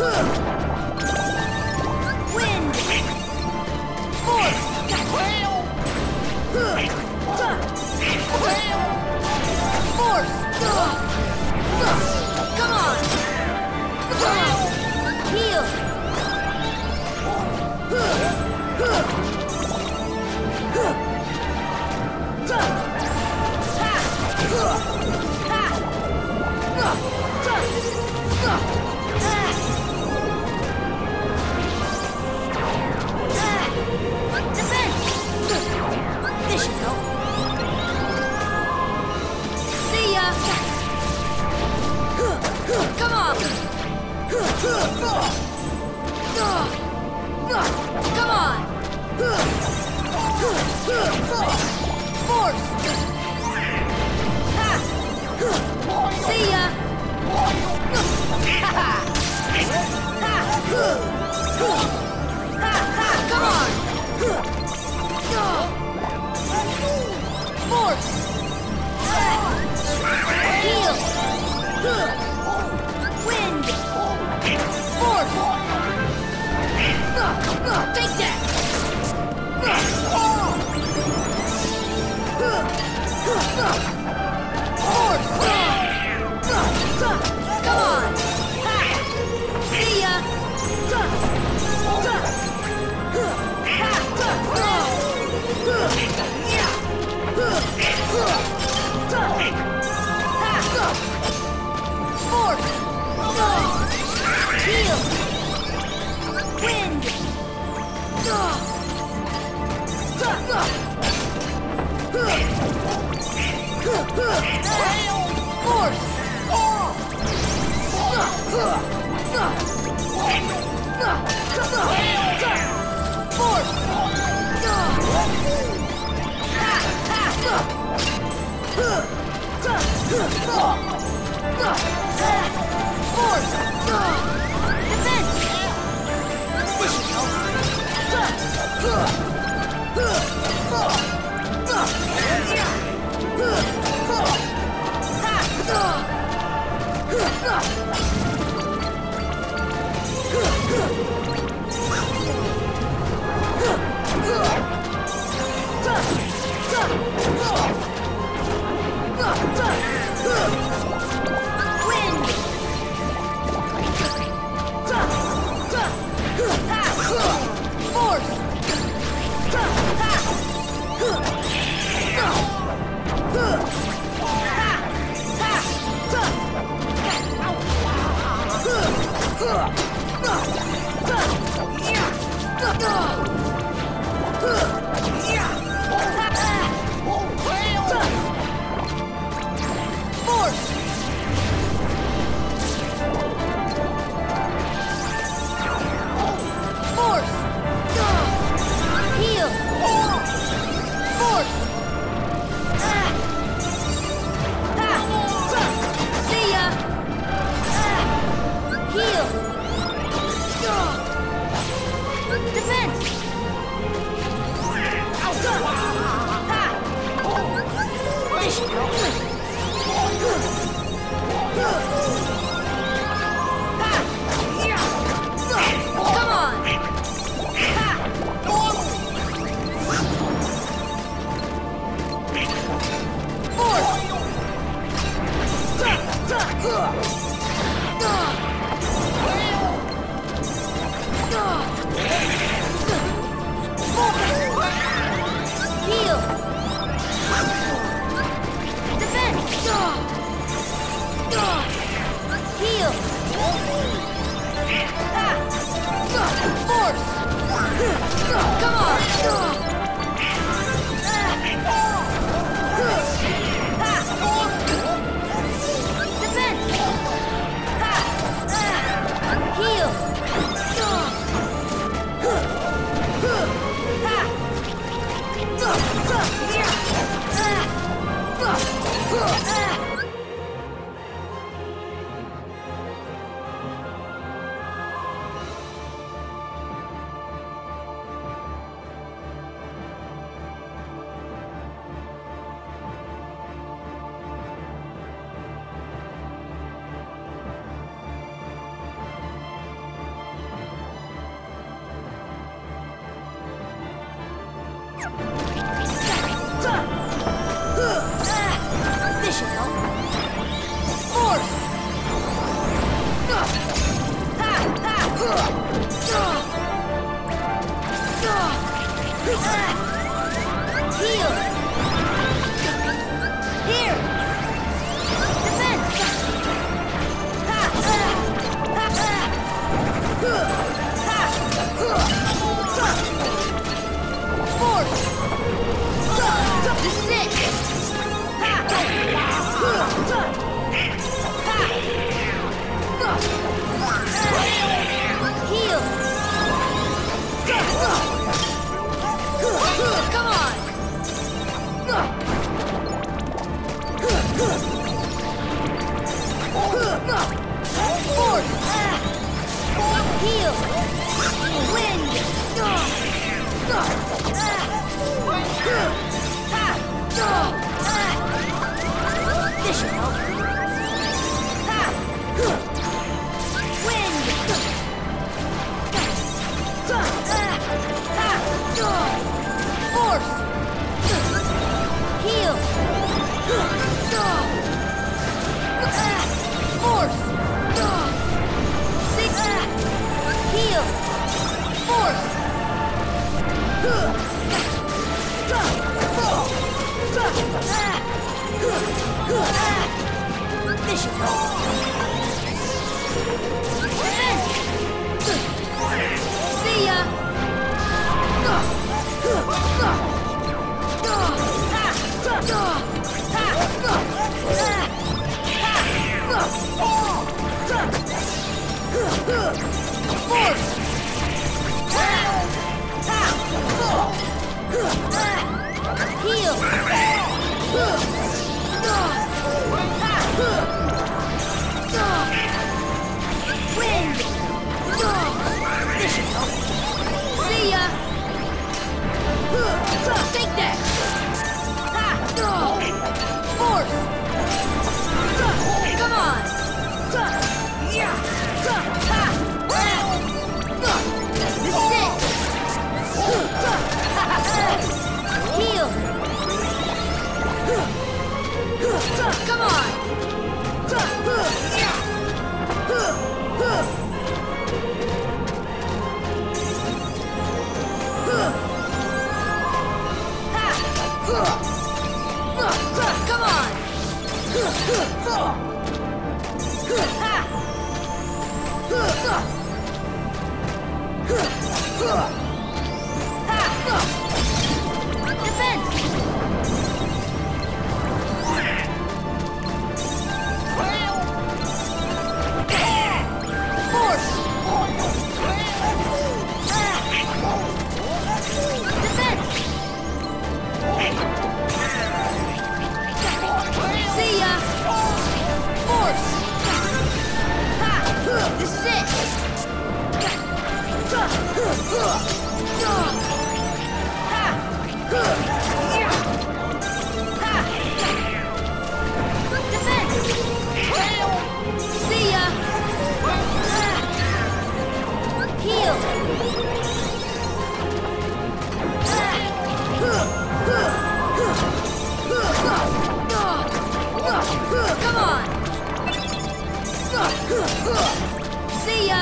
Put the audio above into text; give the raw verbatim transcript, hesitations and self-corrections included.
Wind! Force! Force! Come on! Come on! Heal! Defense! This should help. See ya! Come on! Come on! Force! Ha! See ya! Ha ha! Ha! Ha ha! Come on! Force! Heal! Wind! Force! Take that! Force! Come on! Ha! See ya! Force! Heal! Wind! Force! Force! Force! Defense! This should help. Wind! Force! Heal! Force! See ya! Heal! Defense! This should help. Come on! Heal! Defense! Heal! Force! Come on! Defense! Heal! Force! Heal! Wind! This should help. Wind! Force! Heal! Force! Six! Heal! Force! This should help. See ya! Force! Heal! Wind! This should help. See ya! Take that! Force! Come on! This is it! Heal! Come on! Come on! Defense! Force! Defense! See ya! Force! This is it! Defense! See ya! Heal! Come on! See ya!